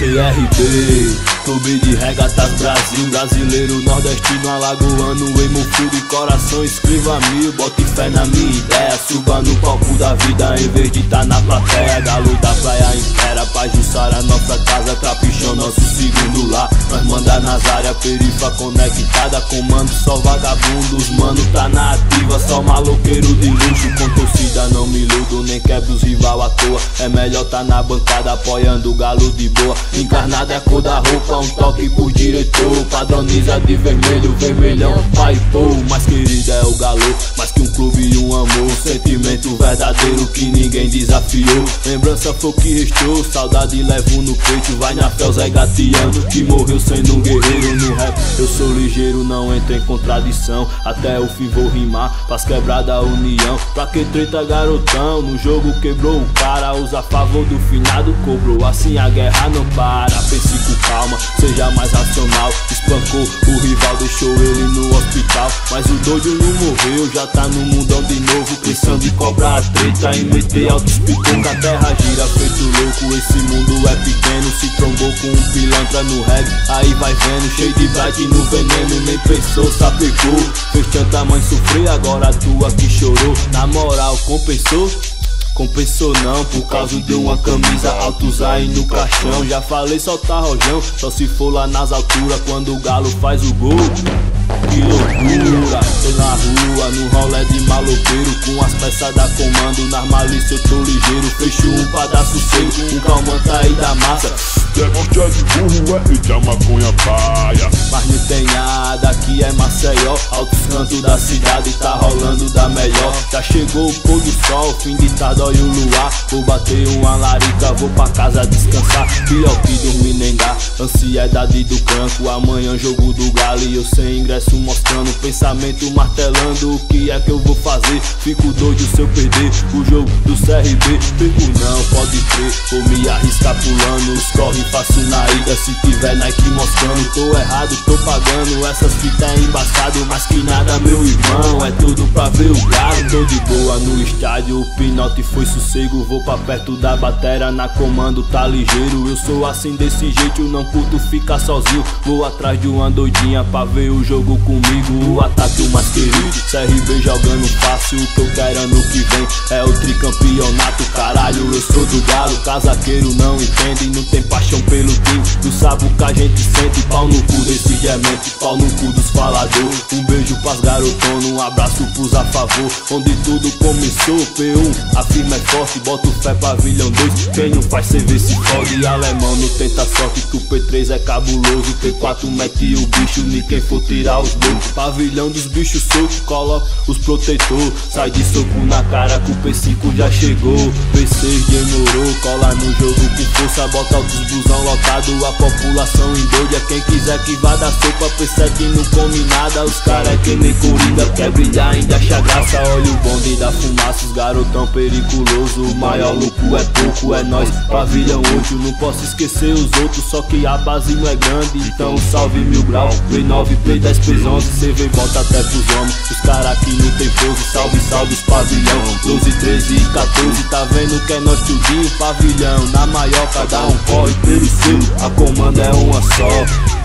CRB, Clube de Regatas Brasil, brasileiro, nordestino, alagoano, emoção de coração, escreva mil, bote fé na minha ideia, suba no palco da vida em vez de tá na plateia. Galo da praia impera, Pajuçara a nossa casa, Trapichão nosso segundo lar. Nós manda nas áreas, perifa conectada, comando só vagabundos, mano tá na ativa, só maloqueiro de luxo, com torcida não me iludo, nem quebro os rival à toa, é melhor tá na bancada apoiando o galo de boa. Encarnada é a cor da roupa, um toque por diretor, padroniza de vermelho, vermelhão, pai pô. Mais querido é o galo, mais que um clube e um amor, sentimento verdadeiro que ninguém desafiou. Lembrança foi o que restou, saudade levo no peito, vai na fé o Zé Gatiano, que morreu sendo um guerreiro no rap. Eu sou ligeiro, não entro em contradição, até o fim vou rimar, faz quebrada a união. Pra que treta garotão, no jogo quebrou o cara, usa a favor do finado, cobrou, assim a guerra não para. Pense com calma, seja mais racional, espancou o rival, deixou ele no hospital, mas o doido não morreu, já tá no mundão de novo, pensando em cobrar a treta e meter altos picão, que a terra gira feito louco. Esse mundo é pequeno, se trombou com um pilantra no reggae, aí vai vendo, cheio de bright no veneno, nem pensou, sapecou, fez tanta mãe sofrer, agora a tua que chorou, na moral compensou? Compensou não, por causa de uma camisa altos aí no caixão. Já falei soltar rojão, só se for lá nas alturas, quando o galo faz o gol. Que loucura, tô na rua, no rolê de maloqueiro, com as peças da comando, nas malícias eu tô ligeiro, fecho um pra dar sossego, um calmanta aí da massa. Demonstra de burro é eita maconha paia, mas não tem nada, aqui é Maceió, altos cantos da cidade, tá rolando da melhor. Já chegou o pôr do sol, fim de tarde olha o luar, vou bater uma larica, vou pra casa descansar, pior que dormir nem dá, ansiedade do canto, amanhã jogo do galo e eu sem ingresso mostrando, pensamento martelando, o que é que eu vou fazer, fico doido se eu perder o jogo do CRB, pego não, pode crer, vou me arriscar pulando, os corre faço na ida, se tiver Nike mostrando, tô errado, tô pagando, essas fitas é embaçado, mas que nada meu irmão, é tudo pra ver o galo, tô de boa no estádio, o pinote foi sossego, vou pra perto da batera, na comando tá ligeiro, eu sou assim desse jeito, não curto ficar sozinho, vou atrás de uma doidinha pra ver o jogo comigo, o ataque o mais querido, CRB jogando fácil, o que eu quero ano que vem é o tricampeonato, caralho, eu sou do galo, casaqueiro não entende, não tem paixão pelo time, tu sabe o que a gente sente, pau no cu desse gemente, pau no cu dos falador, um beijo pras garotonas, um abraço pros a favor, onde tudo começou, P1, a firma é forte, boto fé pavilhão 2, quem não faz CV se fode, alemão não tenta sorte, que o P3 é cabuloso, P4 mete o bicho, nem quem for tirar os dois, pavilhão dos bichos soltos, coloca os protetor, sai de soco na cara que o P5 já chegou, P6 demorou, cola no jogo com força, bota altos busão lotado, a população endoida, quem quiser que vá dar sopa, P7 não come nada, os cara é que nem corrida, quer brilhar ainda acha graça, olha o bonde da fumaça, os garotão periculoso, o maior louco é pouco, é nós, pavilhão 8, não posso esquecer os outros, só que a base não é grande, então salve 1000 graus, P9, P10, P11, CV bota até pros homens, os cara aqui não tem pose, salve, salve os pavilhão, 12, 13 e 14, tá vendo que é nós tudinho, pavilhão, na maior cada um corre pelo seu, a comanda é uma só.